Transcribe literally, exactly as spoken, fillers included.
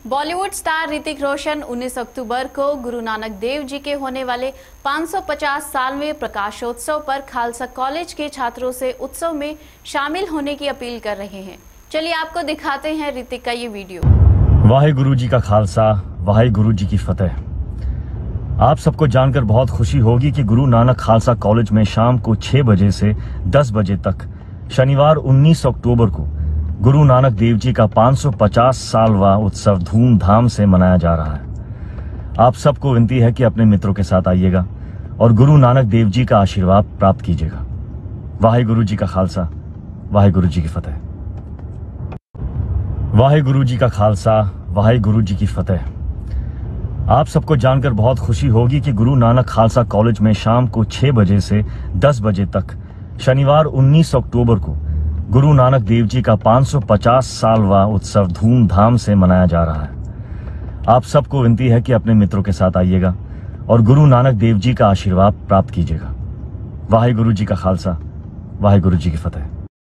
Bollywood star Hrithik Roshan उन्नीस अक्टूबर को गुरु नानक देव जी के होने वाले पाँच सौ पचास सालवें प्रकाशोत्सव पर खालसा कॉलेज के छात्रों से उत्सव में शामिल होने की अपील कर रहे हैं। चलिए आपको दिखाते हैं ऋतिक का ये वीडियो। वाहेगुरु जी का खालसा, वाहेगुरु जी की फतेह। आप सबको जानकर बहुत खुशी होगी कि गुरु नानक खालसा कॉलेज में शाम को छह बजे से दस बजे तक शनिवार उन्नीस अक्टूबर को गुरु नानक देव जी का पाँच सौ पचास सालवा उत्सव धूमधाम से मनाया जा रहा है। आप सबको विनती है कि अपने मित्रों के साथ आइएगा और गुरु नानक देव जी का आशीर्वाद प्राप्त कीजिएगा। वाहेगुरु जी का खालसा, वाहेगुरु जी की फतेह। वाहेगुरु जी का खालसा, वाहेगुरु जी की फतेह। आप सबको जानकर बहुत खुशी होगी कि गुरु नानक खालसा कॉलेज में शाम को छह बजे से दस बजे तक शनिवार उन्नीस अक्टूबर को गुरु नानक देव जी का पाँच सौ पचास सालवा उत्सव धूमधाम से मनाया जा रहा है। आप सबको विनती है कि अपने मित्रों के साथ आइएगा और गुरु नानक देव जी का आशीर्वाद प्राप्त कीजिएगा। वाहेगुरु जी का खालसा, वाहेगुरु जी की फतेह।